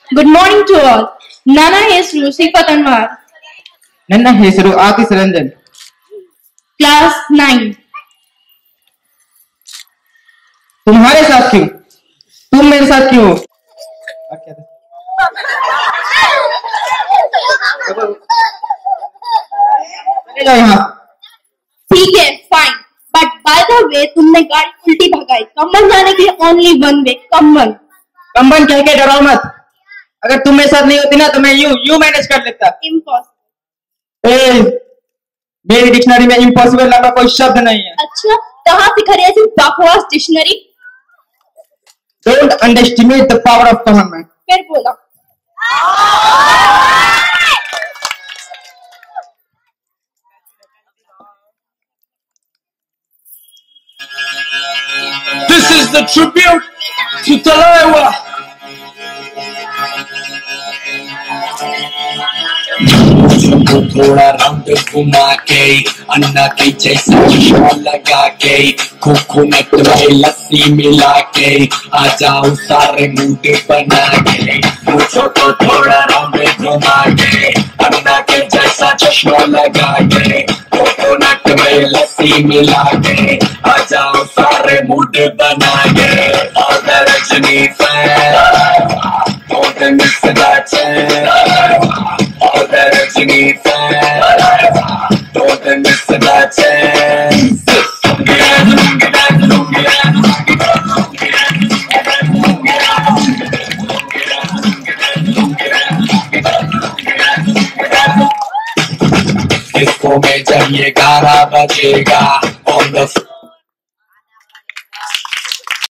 Good morning to all. ನನ್ನ ಹೆಸರು ಸಿಫತ್ ಅನ್ವರ್. ನನ್ನ ಹೆಸರು ಆತಿಸ್ ರಂಜನ್. क्लास 9. तुम्हारे साथ क्यों? तुम मेरे साथ क्यों? चले जाओ यहाँ. ठीक है, fine. But by the way तुमने गाड़ी उल्टी भगाई. कंबन जाने के लिए ओनली वन वे. कंबन. कंबन कह के डराओ मत. अगर तुम मेरे साथ नहीं होती ना तो मैं यूं मैनेज कर लेता. इम्पॉसिबल. मेरी डिक्शनरी में इम्पॉसिबल नाम का कोई शब्द नहीं है. अच्छा, कहाँ से खरीदी ऐसी बकवास dictionary? Don't underestimate the power of government. फिर बोला. This is the tribute to Talaiwa. थोड़ा राउंड घुमा के अन्ना के जैसा चश्मा लगा के कोकोनट में लस्सी मिला के आ जाओ सारे मूड बना के मुझको तो थोड़ा राउंड घुमा के अन्ना के जैसा चश्मा लगा के कोकोनट में लस्सी मिला के आ जाओ सारे मूड बना के और Rajni don't miss that chance. All that you need, don't miss that chance. इसको में जब ये 11 बजेगा on the